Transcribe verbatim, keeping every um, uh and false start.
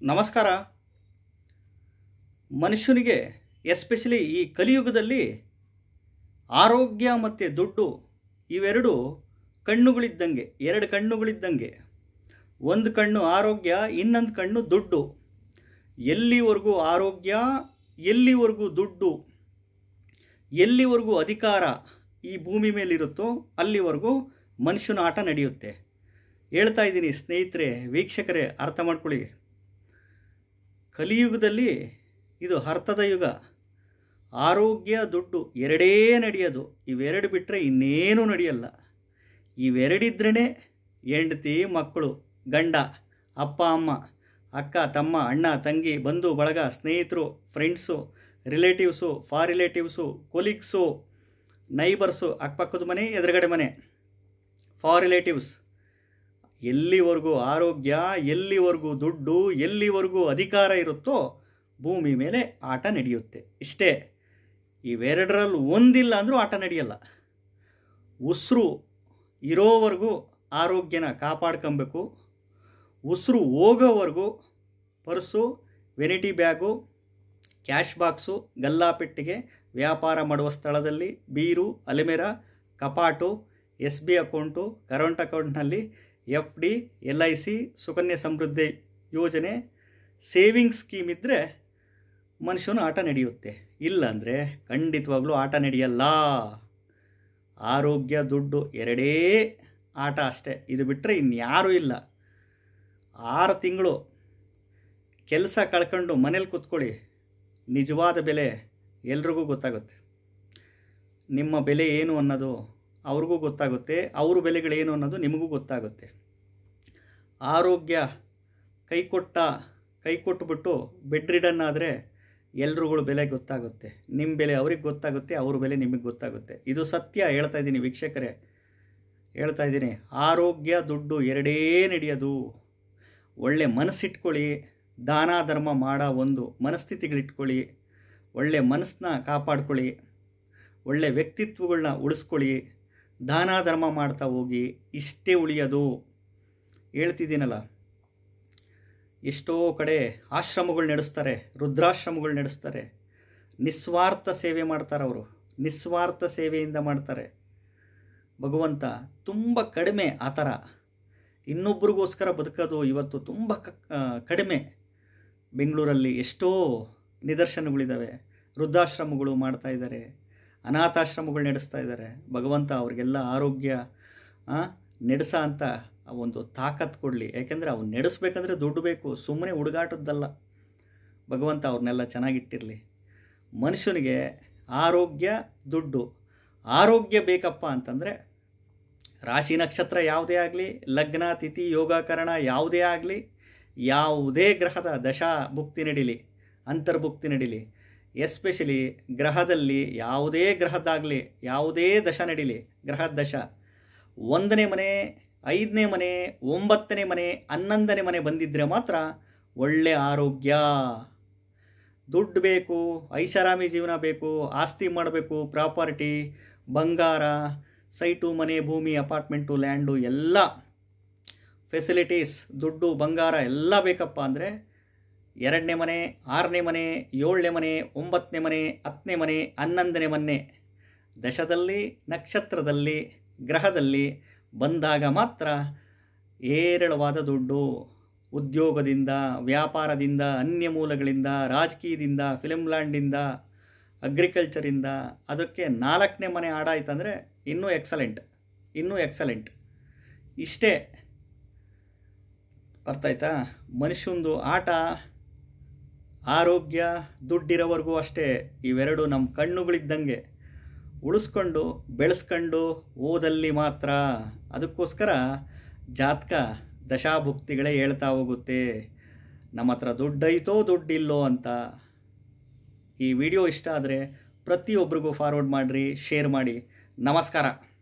ನಮಸ್ಕಾರ. ಮನುಷ್ಯನಿಗೆ ಎಸ್ಪೆಷಲಿ ಈ ಕಲಿಯುಗದಲ್ಲಿ ಆರೋಗ್ಯ ಮತ್ತು ದುಡ್ಡು ಇವೆರಡು ಕಣ್ಣುಗಳಿದ್ದಂಗೆ, ಎರಡು ಕಣ್ಣುಗಳಿದ್ದಂಗೆ. ಒಂದು ಕಣ್ಣು ಆರೋಗ್ಯ, ಇನ್ನೊಂದು ಕಣ್ಣು ದುಡ್ಡು. ಎಲ್ಲಿವರೆಗೂ ಆರೋಗ್ಯ, ಎಲ್ಲಿವರೆಗೂ ದುಡ್ಡು, ಎಲ್ಲಿವರೆಗೂ ಅಧಿಕಾರ ಈ ಭೂಮಿ ಮೇಲಿರುತ್ತೋ ಅಲ್ಲಿವರೆಗೂ ಮನುಷ್ಯನ ಆಟ ನಡೆಯುತ್ತೆ. ಹೇಳ್ತಾ ಇದ್ದೀನಿ ಸ್ನೇಹಿತರೆ, ವೀಕ್ಷಕರೇ, ಅರ್ಥ ಮಾಡ್ಕೊಳ್ಳಿ. ಕಲಿಯುಗದಲ್ಲಿ ಇದು ಅರ್ಥದ ಯುಗ. ಆರೋಗ್ಯ ದುಡ್ಡು ಎರಡೇ ನಡೆಯೋದು. ಇವೆರಡು ಬಿಟ್ಟರೆ ಇನ್ನೇನೂ ನಡೆಯಲ್ಲ. ಇವೆರಡಿದ್ರೇ ಹೆಂಡತಿ, ಮಕ್ಕಳು, ಗಂಡ, ಅಪ್ಪ ಅಮ್ಮ, ಅಕ್ಕ ತಮ್ಮ, ಅಣ್ಣ ತಂಗಿ, ಬಂಧು ಬಳಗ, ಸ್ನೇಹಿತರು, friends, relatives, for relatives, colleagues, neighbours, ಅಕ್ಕಪಕ್ಕದ ಮನೆ, ಎದುರುಗಡೆ ಮನೆ, ಫಾರ್ ರಿಲೇಟಿವ್ಸ್. ಎಲ್ಲಿವರೆಗೂ ಆರೋಗ್ಯ, ಎಲ್ಲಿವರೆಗೂ ದುಡ್ಡು, ಎಲ್ಲಿವರೆಗೂ ಅಧಿಕಾರ ಇರುತ್ತೋ ಭೂಮಿ ಮೇಲೆ ಆಟ ನಡೆಯುತ್ತೆ. ಇಷ್ಟೇ. ಇವೆರಡರಲ್ಲಿ ಒಂದಿಲ್ಲ ಅಂದರೂ ಆಟ ನಡೆಯಲ್ಲ. ಉಸಿರು ಇರೋವರೆಗೂ ಆರೋಗ್ಯನ ಕಾಪಾಡ್ಕೊಬೇಕು. ಉಸಿರು ಹೋಗೋವರೆಗೂ purse, vanity bag, cash box, ಗಲ್ಲಾಪೆಟ್ಟಿಗೆ, ವ್ಯಾಪಾರ ಮಾಡುವ ಸ್ಥಳದಲ್ಲಿ ಬೀರು, ಅಲೆಮೆರ, ಕಪಾಟು, ಎಸ್ ಬಿ ಅಕೌಂಟು, ಕರೆಂಟ್ ಅಕೌಂಟ್ನಲ್ಲಿ F D, L I C, Sukanya Samriddhi Yojana, savings scheme ಇದ್ದರೆ ಮನುಷ್ಯನು ಆಟ ನಡೆಯುತ್ತೆ. ಇಲ್ಲಾಂದರೆ ಖಂಡಿತವಾಗ್ಲೂ ಆಟ ನಡೆಯಲ್ಲ. ಆರೋಗ್ಯ ದುಡ್ಡು ಎರಡೇ ಆಟ ಅಷ್ಟೇ. ಇದು ಬಿಟ್ಟರೆ ಇನ್ಯಾರೂ ಇಲ್ಲ. ಆರು ತಿಂಗಳು ಕೆಲಸ ಕಳ್ಕೊಂಡು ಮನೇಲಿ ಕೂತ್ಕೊಳ್ಳಿ, ನಿಜವಾದ ಬೆಲೆ ಎಲ್ರಿಗೂ ಗೊತ್ತಾಗುತ್ತೆ. ನಿಮ್ಮ ಬೆಲೆ ಏನು ಅನ್ನೋದು ಅವ್ರಿಗೂ ಗೊತ್ತಾಗುತ್ತೆ, ಅವ್ರ ಬೆಲೆಗಳೇನು ಅನ್ನೋದು ನಿಮಗೂ ಗೊತ್ತಾಗುತ್ತೆ. ಆರೋಗ್ಯ ಕೈ ಕೊಟ್ಟ ಕೈ ಕೊಟ್ಟುಬಿಟ್ಟು ಬೆಡ್ ರಿಡನ್ ಆದರೆ ಎಲ್ರುಗಳ ಬೆಲೆ ಗೊತ್ತಾಗುತ್ತೆ. ನಿಮ್ಮ ಬೆಲೆ ಅವ್ರಿಗೆ ಗೊತ್ತಾಗುತ್ತೆ, ಅವ್ರ ಬೆಲೆ ನಿಮಗೆ ಗೊತ್ತಾಗುತ್ತೆ. ಇದು ಸತ್ಯ. ಹೇಳ್ತಾ ಇದ್ದೀನಿ ವೀಕ್ಷಕರೇ, ಹೇಳ್ತಾ ಇದ್ದೀನಿ. ಆರೋಗ್ಯ ದುಡ್ಡು ಎರಡೇ ನಡೆಯೋದು. ಒಳ್ಳೆ ಮನಸ್ಸಿಟ್ಕೊಳ್ಳಿ. ದಾನ ಧರ್ಮ ಮಾಡೋ ಒಂದು ಮನಸ್ಥಿತಿಗಳಿಟ್ಕೊಳ್ಳಿ. ಒಳ್ಳೆ ಮನಸ್ಸನ್ನ ಕಾಪಾಡ್ಕೊಳ್ಳಿ. ಒಳ್ಳೆ ವ್ಯಕ್ತಿತ್ವಗಳನ್ನ ಉಳಿಸ್ಕೊಳ್ಳಿ. ದಾನ ಧರ್ಮ ಮಾಡ್ತಾ ಹೋಗಿ. ಇಷ್ಟೇ ಉಳಿಯೋದು. ಹೇಳ್ತಿದ್ದೀನಲ್ಲ, ಎಷ್ಟೋ ಕಡೆ ಆಶ್ರಮಗಳು ನಡೆಸ್ತಾರೆ, ವೃದ್ಧಾಶ್ರಮಗಳು ನಡೆಸ್ತಾರೆ. ನಿಸ್ವಾರ್ಥ ಸೇವೆ ಮಾಡ್ತಾರೆ ಅವರು. ನಿಸ್ವಾರ್ಥ ಸೇವೆಯಿಂದ ಮಾಡ್ತಾರೆ. ಭಗವಂತ ತುಂಬ ಕಡಿಮೆ ಆ ಥರ. ಇನ್ನೊಬ್ರಿಗೋಸ್ಕರ ಬದುಕೋದು ಇವತ್ತು ತುಂಬ ಕಡಿಮೆ. ಬೆಂಗಳೂರಲ್ಲಿ ಎಷ್ಟೋ ನಿದರ್ಶನಗಳಿದ್ದಾವೆ. ವೃದ್ಧಾಶ್ರಮಗಳು ಮಾಡ್ತಾ ಇದ್ದಾರೆ, ಅನಾಥಾಶ್ರಮಗಳು ನಡೆಸ್ತಾ ಇದ್ದಾರೆ. ಭಗವಂತ ಅವ್ರಿಗೆಲ್ಲ ಆರೋಗ್ಯ ನಡೆಸ ಅಂತ ಒಂದು ತಾಕತ್ತು ಕೊಡಲಿ. ಯಾಕೆಂದರೆ ಅವ್ನು ನಡೆಸ್ಬೇಕಂದ್ರೆ ದುಡ್ಡು ಬೇಕು, ಸುಮ್ಮನೆ ಹುಡುಗಾಟದ್ದಲ್ಲ. ಭಗವಂತ ಅವ್ರನ್ನೆಲ್ಲ ಚೆನ್ನಾಗಿಟ್ಟಿರಲಿ. ಮನುಷ್ಯನಿಗೆ ಆರೋಗ್ಯ ದುಡ್ಡು. ಆರೋಗ್ಯ ಬೇಕಪ್ಪ ಅಂತಂದರೆ ರಾಶಿ ನಕ್ಷತ್ರ ಯಾವುದೇ ಆಗಲಿ, ಲಗ್ನ ತಿಥಿ ಯೋಗಕರಣ ಯಾವುದೇ ಆಗಲಿ, ಯಾವುದೇ ಗ್ರಹದ ದಶಾ ಭುಕ್ತಿ ನಡೀಲಿ, ಅಂತರ್ಭುಕ್ತಿ ನಡೀಲಿ, ಎಸ್ಪೆಷಲಿ ಗ್ರಹದಲ್ಲಿ ಯಾವುದೇ ಗ್ರಹದಾಗಲಿ ಯಾವುದೇ ದಶ ನಡೀಲಿ, ಗ್ರಹದ ದಶ ಒಂದನೇ ಮನೆ, ಐದನೇ ಮನೆ, ಒಂಬತ್ತನೇ ಮನೆ, ಹನ್ನೊಂದನೇ ಮನೆ ಬಂದಿದ್ದರೆ ಮಾತ್ರ ಒಳ್ಳೆ ಆರೋಗ್ಯ. ದುಡ್ಡು ಬೇಕು, ಐಷಾರಾಮಿ ಜೀವನ ಬೇಕು, ಆಸ್ತಿ ಮಾಡಬೇಕು, ಪ್ರಾಪರ್ಟಿ, ಬಂಗಾರ, ಸೈಟು, ಮನೆ, ಭೂಮಿ, ಅಪಾರ್ಟ್ಮೆಂಟು, ಲ್ಯಾಂಡು, ಎಲ್ಲ ಫೆಸಿಲಿಟೀಸ್, ದುಡ್ಡು, ಬಂಗಾರ ಎಲ್ಲ ಬೇಕಪ್ಪ ಅಂದರೆ ಎರಡನೇ ಮನೆ, ಆರನೇ ಮನೆ, ಏಳನೇ ಮನೆ, ಒಂಬತ್ತನೇ ಮನೆ, ಹತ್ತನೇ ಮನೆ, ಹನ್ನೊಂದನೇ ಮನೆ ದಶದಲ್ಲಿ, ನಕ್ಷತ್ರದಲ್ಲಿ, ಗ್ರಹದಲ್ಲಿ ಬಂದಾಗ ಮಾತ್ರ ಹೇರಳವಾದ ದುಡ್ಡು. ಉದ್ಯೋಗದಿಂದ, ವ್ಯಾಪಾರದಿಂದ, ಅನ್ಯ ಮೂಲಗಳಿಂದ, ರಾಜಕೀಯದಿಂದ, ಫಿಲ್ಮ್ ಲ್ಯಾಂಡಿಂದ, ಅಗ್ರಿಕಲ್ಚರಿಂದ, ಅದಕ್ಕೆ ನಾಲ್ಕನೇ ಮನೆ ಆಡಾಯ್ತಂದರೆ ಇನ್ನೂ ಎಕ್ಸಲೆಂಟ್, ಇನ್ನೂ ಎಕ್ಸಲೆಂಟ್. ಇಷ್ಟೇ. ಅರ್ಥ ಆಯ್ತಾ? ಮನುಷ್ಯಂದು ಆಟ ಆರೋಗ್ಯ ದುಡ್ಡಿರೋವರೆಗೂ ಅಷ್ಟೇ. ಇವೆರಡು ನಮ್ಮ ಕಣ್ಣುಗಳಿದ್ದಂಗೆ. ಉಳಿಸ್ಕೊಂಡು ಬೆಳೆಸ್ಕೊಂಡು ಓದಲ್ಲಿ ಮಾತ್ರ. ಅದಕ್ಕೋಸ್ಕರ ಜಾತಕ ದಶಾಭುಕ್ತಿಗಳೇ ಹೇಳ್ತಾ ಹೋಗುತ್ತೆ ನಮ್ಮ ಹತ್ರ ದುಡ್ಡೈತೋ ದುಡ್ಡಿಲ್ಲೋ ಅಂತ. ಈ ವಿಡಿಯೋ ಇಷ್ಟ ಆದರೆ ಪ್ರತಿಯೊಬ್ಬರಿಗೂ ಫಾರ್ವರ್ಡ್ ಮಾಡಿರಿ, ಶೇರ್ ಮಾಡಿ. ನಮಸ್ಕಾರ.